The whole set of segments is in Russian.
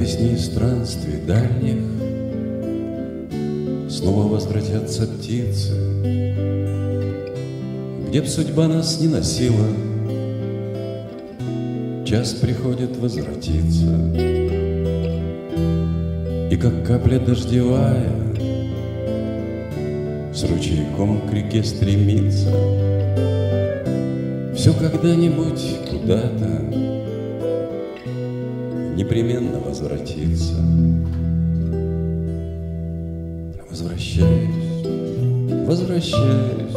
весне странствий дальних снова возвратятся птицы, где б судьба нас не носила, час приходит возвратиться. И как капля дождевая с ручейком к реке стремится, все когда-нибудь куда-то непременно возвратится. Возвращаюсь, возвращаюсь,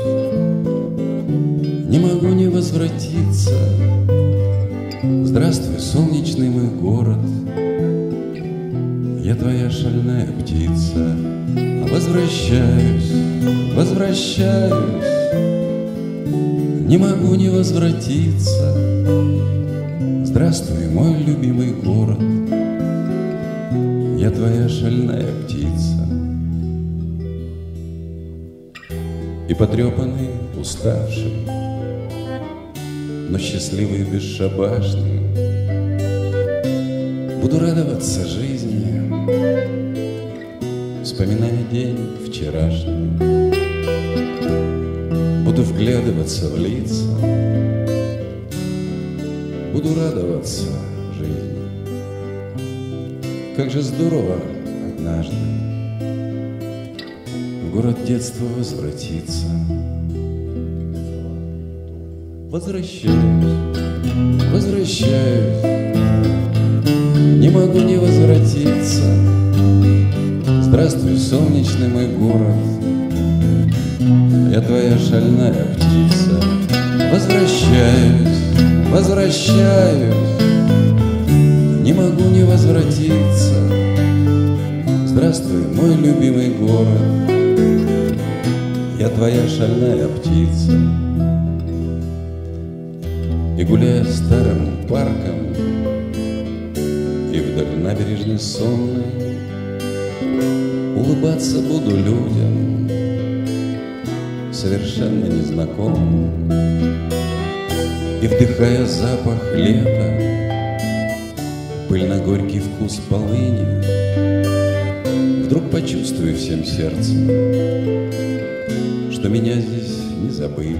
не могу не возвратиться. Здравствуй, солнечный мой город, я твоя шальная птица. Возвращаюсь, возвращаюсь, не могу не возвратиться. Здравствуй, мой любимый город, я твоя шальная птица. И потрепанный, уставший, но счастливый и бесшабашный, буду радоваться жизни, вспоминая день вчерашний. Буду вглядываться в лица, буду радоваться жизни. Как же здорово однажды в город детства возвратиться. Возвращаюсь, возвращаюсь, не могу не возвратиться. Здравствуй, солнечный мой город, я твоя шальная птица. Возвращаюсь, возвращаюсь, не могу не возвратиться. Здравствуй, мой любимый город, я твоя шальная птица. И гуляя старым парком и вдоль набережной сонной, улыбаться буду людям совершенно незнакомым. И вдыхая запах лета, пыльно-горький вкус полыни, вдруг почувствую всем сердцем, что меня здесь не забыли.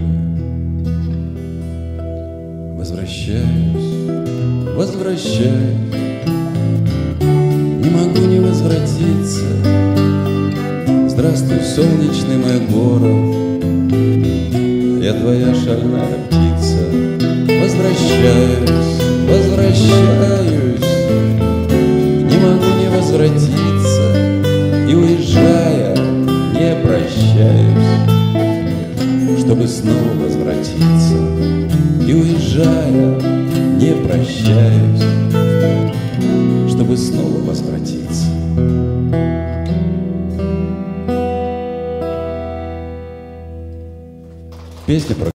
Возвращаюсь, возвращаюсь, не могу не возвратиться. Здравствуй, солнечный мой город, я твоя шальная птица. Возвращаюсь, возвращаюсь, не могу не возвратиться. И уезжая, не прощаюсь, чтобы снова возвратиться. И уезжая, не прощаюсь, чтобы снова возвратиться. Песня про